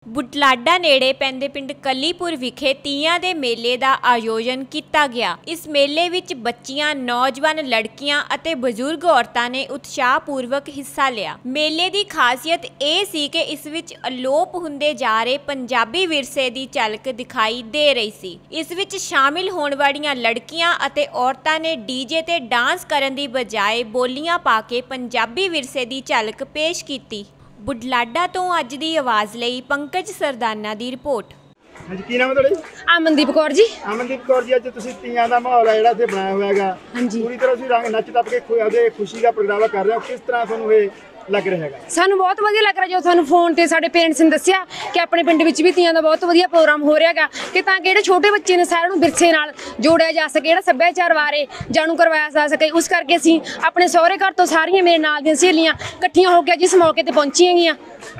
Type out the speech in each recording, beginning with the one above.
बुटलाडा नेड़े पैंदे पिंड कलीपुर विखे तीयां दे मेले दा आयोजन किया गया। इस मेले विच बच्चियां, नौजवान लड़कियां अते बजुर्ग औरतां ने उत्साहपूर्वक हिस्सा लिया। मेले दी खासियत यह सी कि इस विच अलोप हुंदे जा रहे पंजाबी विरसे दी झलक दिखाई दे रही सी। इस विच शामिल होने वालियां लड़कियां अते औरतां ने डीजे ते डांस करन दी बजाय बोलियां पा के पंजाबी विरसे दी झलक पेश कीती। बुटलाडा तो अज दी आवाज़ लई पंकज सरदाना दी रिपोर्ट। हाँ जी, की नाम है तुहाडा? अमनदीप कौर जी। अमनदीप कौर जी, अज तुसीं तीयां दा माहौल है जिहड़ा इत्थे बनाया होया हैगा, पूरी तरह तुसीं रंग नच टप के खुशी का प्रगटावा कर रहे हो, किस तरह तुहानूं ये लग रहा है? सानू बहुत वधिया लग रहा जो सानू फोन ते साडे पेरेंट्स ने दस्सिया कि अपने पिंड विच भी तीयां दा बहुत वधिया प्रोग्राम हो रहा है कि तां कि छोटे बच्चे ने सारिआं नूं विरसे नाल जोड़िया जा सके, जिहड़ा सभ्याचार बारे जाणू करवाया जा सके। उस करके असीं अपने सहुरे घर तो सारियां मेरे नाल दीयां सहेलियां इकट्ठियां होकर जिस मौके ते पहुंची हैगियां।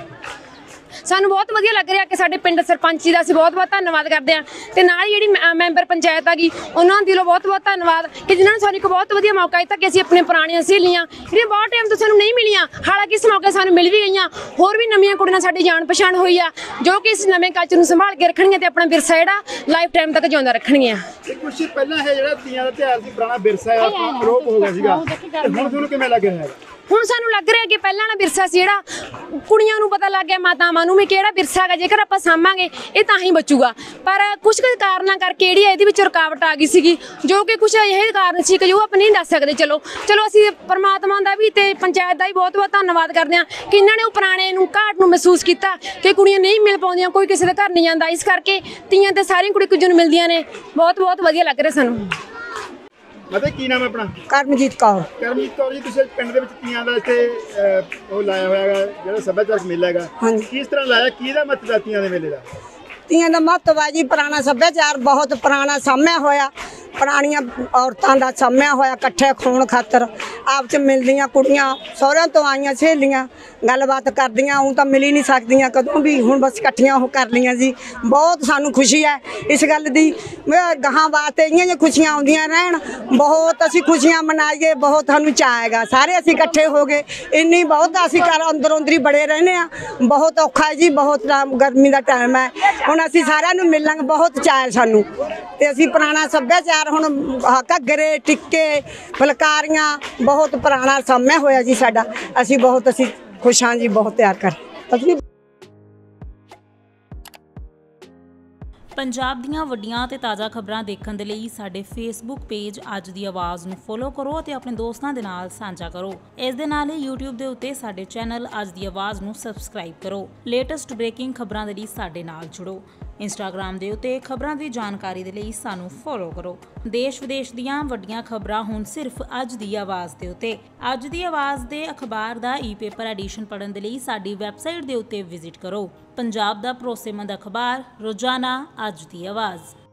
सानू बहुत वधिया लग रहा कि साडे पिंड सरपंच जी दा असीं बहुत बहुत धन्नवाद करते हैं ते नाल जिहड़ी मैंबर पंचायत हैगी उन्हां दा दिलों बहुत बहुत धन्नवाद कि जिन्हां ने सानू एक बहुत वधिया मौका दित्ता कि असीं अपने पुराणियां सहेलियां जिहड़ियां बहुत टाइम तो सानू नहीं मिलियां, हालांकि इस मौके सानू मिल भी गईयां, होर भी नवीआं कुड़ियां साडी जान पछाण होई आ जो कि इस नवें कल्चर नूं संभाल के रखणगीਆਂ ते अपना विरसा जिहड़ा लाइफ टाइम तक जिउंदा रखणगीਆਂ। कुछ पहला है जिहड़ा तीयां दा त्योहार सी, पुराना विरसा है अलोप हो गया सीगा, हुण तुहानूं किवें लग रहा है? ਹੁਣ ਸਾਨੂੰ ਲੱਗ ਰਿਹਾ ਕਿ ਪਹਿਲਾਂ ਵਾਲਾ ਵਿਰਸਾ ਸੀ ਜਿਹੜਾ ਕੁੜੀਆਂ ਨੂੰ ਪਤਾ ਲੱਗ ਗਿਆ, ਮਾਤਾਵਾਂ ਨੂੰ ਵੀ ਕਿਹੜਾ ਵਿਰਸਾ ਹੈਗਾ, ਜੇਕਰ ਆਪਾਂ ਸਾਂਭਾਂਗੇ ਇਹ ਤਾਂ ਹੀ ਬਚੂਗਾ। ਪਰ ਕੁਝ ਕਾਰਨਾਂ ਕਰਕੇ ਜਿਹੜੀ ਇਹਦੇ ਵਿੱਚ ਰੁਕਾਵਟ ਆ ਗਈ ਸੀਗੀ ਜੋ ਕਿ ਕੁਝ ਇਹ ਕਾਰਨ ਸੀ ਕਿ ਜੋ ਆਪਾਂ ਨਹੀਂ ਦੱਸ ਸਕਦੇ। ਚਲੋ ਅਸੀਂ ਪਰਮਾਤਮਾ ਦਾ ਵੀ ਤੇ ਪੰਚਾਇਤ ਦਾ ਵੀ ਬਹੁਤ ਬਹੁਤ ਧੰਨਵਾਦ ਕਰਦੇ ਹਾਂ ਕਿ ਇਹਨਾਂ ਨੇ ਉਹ ਪੁਰਾਣੇ ਨੂੰ ਘਾਟ ਨੂੰ ਮਹਿਸੂਸ ਕੀਤਾ ਕਿ ਕੁੜੀਆਂ ਨਹੀਂ ਮਿਲ ਪਾਉਂਦੀਆਂ, ਕੋਈ ਕਿਸੇ ਦੇ ਘਰ ਨਹੀਂ ਜਾਂਦਾ, ਇਸ ਕਰਕੇ ਤੀਆਂ ਤੇ ਸਾਰੀਆਂ ਕੁੜੀ ਕੁਝ ਨੂੰ ਮਿਲਦੀਆਂ ਨੇ। ਬਹੁਤ ਬਹੁਤ ਵਧੀਆ ਲੱਗ ਰਿਹਾ ਸਾਨੂੰ। मतलब की नाम है अपना? करमजीत कौर। करमजीत कौर जी, तुसीं पिंड दे विच तीयां दा इत्थे ਉਹ ਲਾਇਆ ਹੋਇਆ ਹੈਗਾ ਜਿਹੜਾ ਸੱਭਿਆਚਾਰਕ ਮੇਲਾ ਹੈਗਾ, किस तरह लाया, किहदा महत्व है तीयां दे मेले दा? तीयां दा महत्व है जी पुराना सभ्याचार बहुत पुराना साम्या होया, पुरानियां औरतां दा साम्या होया, इकट्ठे खोण खातर आप च मिलदियां कुड़ियां, सहुरिਆਂ ਤੋਂ आईयां सहेलियां गलबात करदियां, हूँ तो मिल ही नहीं सकदियां कदों भी, हुण बस इकट्ठियां हो कर लियां जी। बहुत सानू खुशी है इस गल दी, गाहां वास्ते इयां जिहियां खुशियां आउंदियां रहण, बहुत असीं खुशियां मनाईए, बहुत सानू चाਅ हैगा, सारे असीं इकट्ठे हो गए, इन्नी बहुत असीं घर अंदरों अंदर ही बड़े रहने आ, बहुत औखा है जी, बहुत गर्मी का टाइम है, हुण असीं सारिआं नू मिलांगे, बहुत चाਅ है सानू ते असीं पुराना सभ्याचार हुण घग्गरे टिक्के फुलकारियां बहुत पुराना साम्या होया जी साडा, असीं बहुत असीं खुश हाँ जी, बहुत तैयार कर। पंजाब दीआं वड्डियां ते ताज़ा खबरां देखण दे लई साडे फेसबुक पेज अज दी आवाज़ नूं फॉलो करो ते अपने दोस्तां दे नाल सांझा करो। इस दे नाल ही यूट्यूब दे उत्ते साडे चैनल अज दी आवाज़ नूं सबसक्राइब करो। लेटेस्ट ब्रेकिंग खबरां दे लई साडे नाल जुड़ो। इंस्टाग्राम दे उत्ते खबरां दी जानकारी दे लई सानूं फॉलो करो। देश विदेश दीआं वड्डियां खबरां हुण सिर्फ अज दी आवाज़ दे उत्ते। अज दी आवाज़ दे अखबार दा ई-पेपर एडिशन पढ़न दे लई साडी वैबसाइट दे उत्ते विजिट करो। पंजाब दा भरोसेमंद अखबार रोजाना अज दी आवाज़।